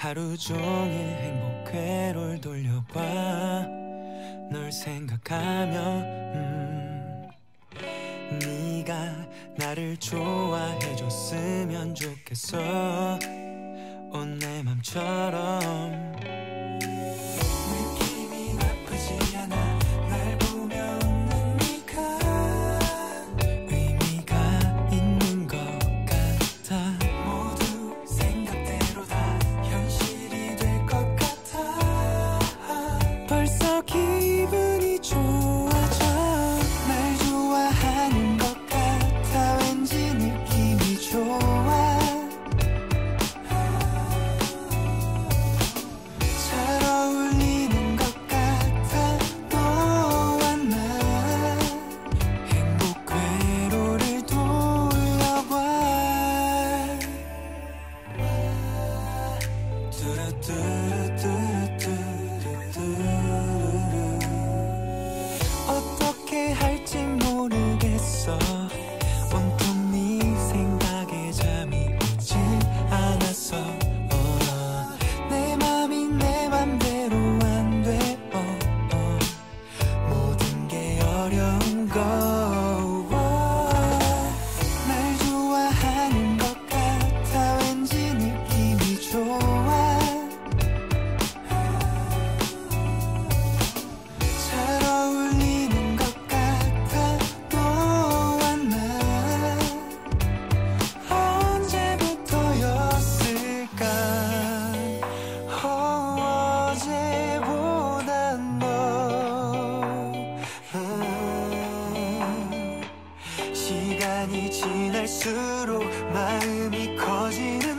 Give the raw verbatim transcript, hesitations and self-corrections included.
하루 종일 행복 회로를 돌려봐. 널 생각하며 음, 네가 나를 좋아해줬으면 좋겠어. 온 내 맘처럼. 느낌이 나쁘지 않아. 날 보며 웃는 네가 의미가 있는 것 같아. 모두 생각대로 다 현실이 될 것 같아. 벌써 기분이 좋아져. 날 좋아하는 것 같아. 왠지 느낌이 좋아. 어떻게 할지 모르겠어. 온통 네 생각에 잠이 오지 않았어. 어, 내 맘이 내 맘대로 안 돼. 어, 어, 모든 게 어려운 거. 어, 날 좋아하는 것 같아. 왠지 느낌이 좋아. 시간이 지날수록 마음이 커지는